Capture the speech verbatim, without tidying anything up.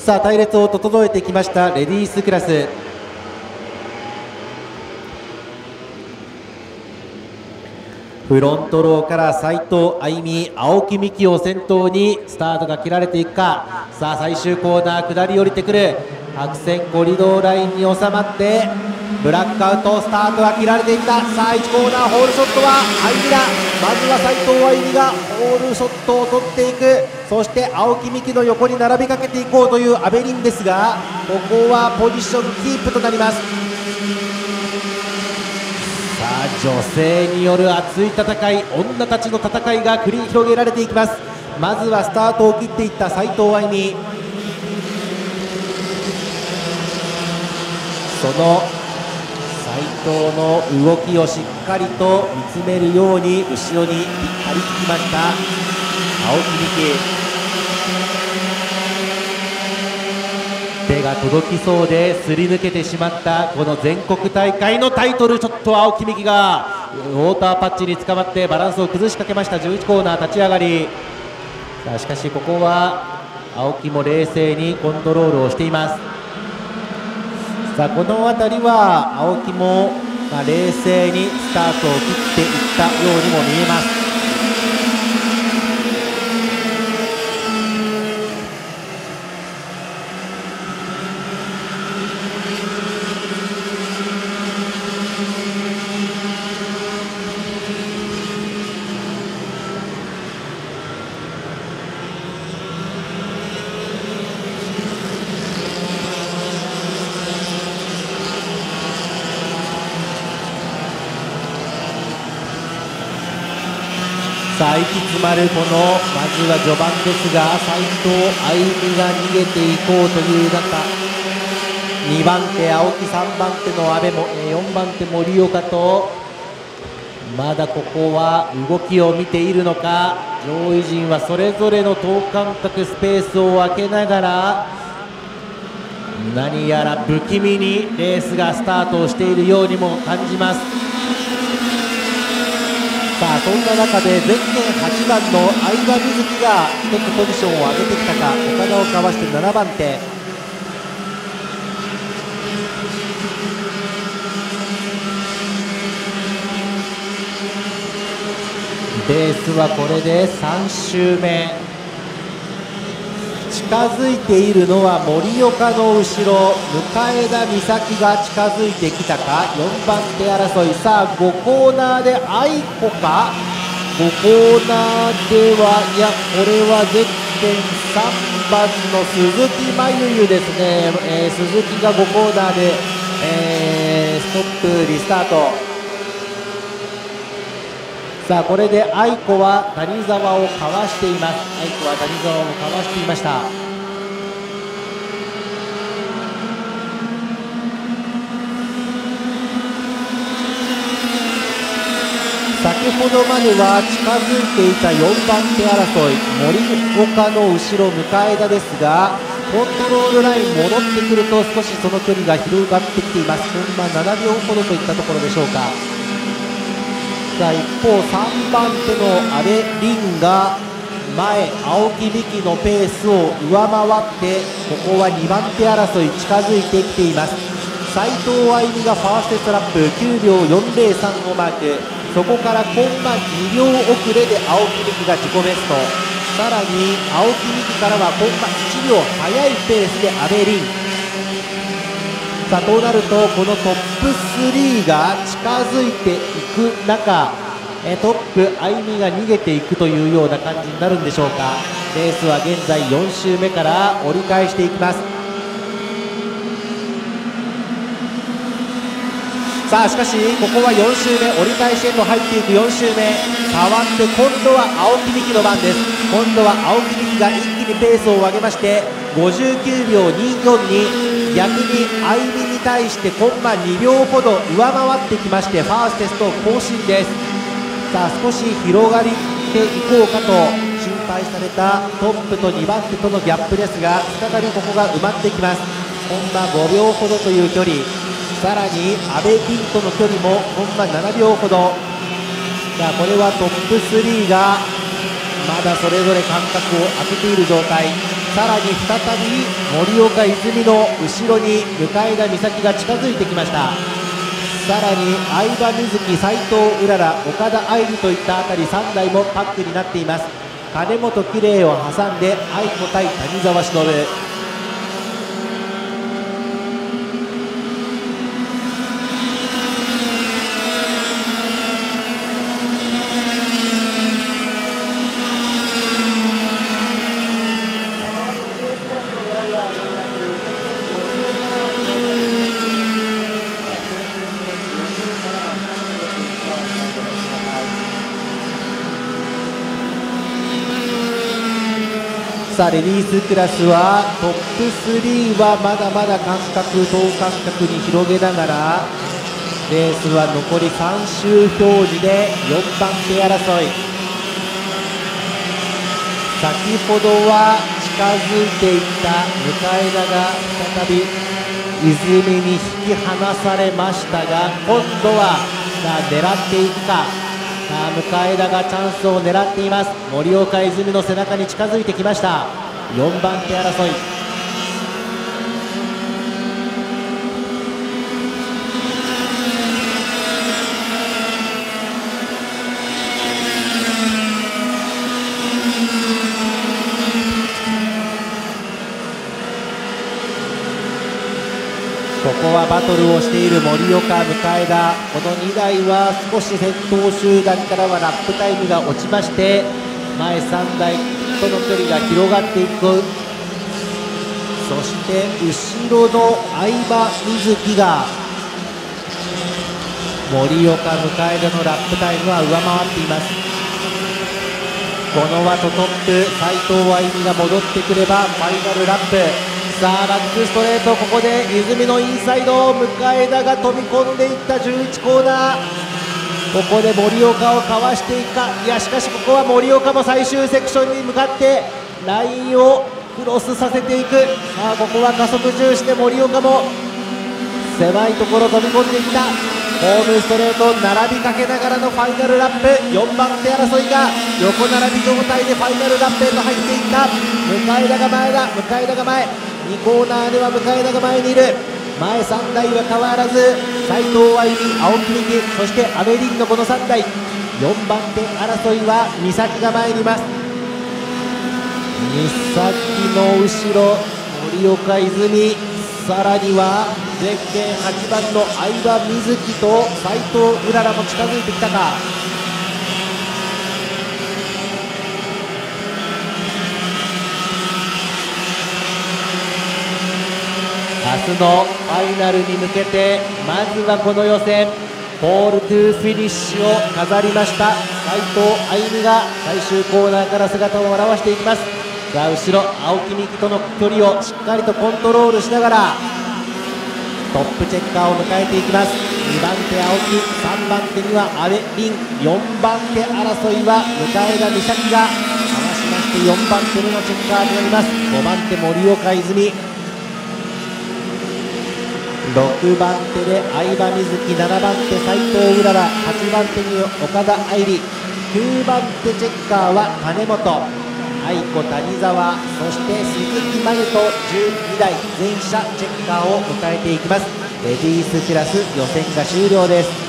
さあ隊列を整えてきましたレディースクラス。フロントローから斉藤歩美、青木美希を先頭にスタートが切られていくか。さあ最終コーナー下り降りてくる白線コリドーラインに収まってブラックアウト、スタートが切られていった。さあいちコーナーホールショットは歩美だ。まずは斉藤歩美がホールショットを取っていく。そして青木美希の横に並びかけていこうというアベリンですが、ここはポジションキープとなります。さあ女性による熱い戦い、女たちの戦いが繰り広げられていきます。まずはスタートを切っていった斉藤歩美、その斉藤の動きをしっかりと見つめるように後ろにぴったりつきました青木美希。手が届きそうですり抜けてしまったこの全国大会のタイトル。ちょっと青木美希がウォーターパッチに捕まってバランスを崩しかけました。じゅういちコーナー立ち上がり。さあしかしここは青木も冷静にコントロールをしています。さあこの辺りは青木もまあ冷静にスタートを切っていったようにも見えます。さあ息詰まるこのまずは序盤ですが、斉藤歩美が逃げていこうという中、にばん手青木、さんばん手の阿部もよんばん手森岡とまだここは動きを見ているのか。上位陣はそれぞれの等間隔スペースを空けながら何やら不気味にレースがスタートをしているようにも感じます。さあそんな中でゼッケンはちばんの相葉瑞希がひとつポジションを上げてきたか。岡田をかわしてななばん手。レースはこれでさん周目。近づいているのは森岡の後ろ、向枝美咲が近づいてきたか。よんばん手争い。さあごコーナーで愛子か。ごコーナーではいやこれはゼッケンさんばんの鈴木真由ですね、えー、鈴木がごコーナーで、えー、ストップリスタート。さあこれで愛子は谷沢をかわしています。愛子は谷沢をかわしていました。先ほどまでは近づいていたよんばん手争い、森岡の後ろ向枝ですが、コントロールライン戻ってくると少しその距離が広がってきています。コンマななびょうほどといったところでしょうか。さあ一方さんばん手の阿部凛が前、青木美希のペースを上回ってここはにばん手争い近づいてきています。斉藤歩美がファーストストラップきゅうびょうよんぜろさんをマーク。そこからコンマにびょう遅れで青木美希が自己ベスト。さらに青木美希からはコンマいちびょう早いペースで阿部凛。さあとなるとこのトップスリーが近づいていく中、えトップ歩美が逃げていくというような感じになるんでしょうか。レースは現在よん周目から折り返していきます。さあしかしここはよん周目折り返しへと入っていく。よん周目変わって今度は青木美希の番です。今度は青木美希が一気にペースを上げましてごじゅうきゅうびょうにじゅうよんに逆に歩美に対してコンマにびょうほど上回ってきましてファーストテスト更新です。さあ少し広がりていこうかと心配されたトップとにばん手とのギャップですが、再びここが埋まってきます。コンマごびょうほどという距離、さらに阿部凛との距離もコンマななびょうほど。さあこれはトップスリーがまだそれぞれ間隔を空けている状態。 さらに再び森岡泉の後ろに向田美咲が近づいてきました。さらに相葉瑞希、斉藤うらら、岡田愛里といったあたりさんだいもパックになっています。金本綺麗を挟んで愛子対谷澤忍。さあレディースクラスはトップスリーはまだまだ間隔等間隔に広げながらレースは残りさん周表示でよんばん手争い。先ほどは近づいていった向田が再び泉に引き離されましたが、今度はさあ狙っていくか。さあ向田がチャンスを狙っています。森岡泉の背中に近づいてきました。よんばん手争い。ここはバトルをしている森岡、向田。このにだいは少し先頭集団からはラップタイムが落ちまして、前さんだいとの距離が広がっていく。そして後ろの相葉瑞希が森岡、向田のラップタイムは上回っています。この後トップ斉藤愛美が戻ってくればファイナルラップ。さあバックストレート、ここで泉のインサイド、向田が飛び込んでいったじゅういちコーナー。ここで森岡をかわしていくか。いやしかしここは森岡も最終セクションに向かってラインをクロスさせていく。さあここは加速重視で森岡も狭いところ飛び込んでいった。ホームストレート並びかけながらのファイナルラップ。よんばん手争いが横並び状態でファイナルラップへと入っていった。向田が前だ、向田が前。にコーナーでは向田が前にいる。前さんだいは変わらず斉藤愛美、青木美希、そして阿部凛のこのさんだい。よんばん手争いは美咲が前にいます。美咲の後ろ森岡泉、さらにはゼッケンはちばんの相葉瑞希と斉藤うららも近づいてきたか。明日のファイナルに向けてまずはこの予選ポールトゥーフィニッシュを飾りました斉藤愛美が最終コーナーから姿を現していきます。さあ後ろ青木美希との距離をしっかりとコントロールしながらトップチェッカーを迎えていきます。にばん手青木、さんばん手には阿部凛、よんばん手争いは向田美咲がかわしましてよんばん手目のチェッカーになります。ごばん手森岡泉、ろくばん手で相葉瑞希、ななばん手斉藤うらら、はちばん手に岡田愛里、きゅうばん手チェッカーは金本愛子、谷澤、そして鈴木真由とじゅうにだい全車チェッカーを迎えていきます。レディースクラス予選が終了です。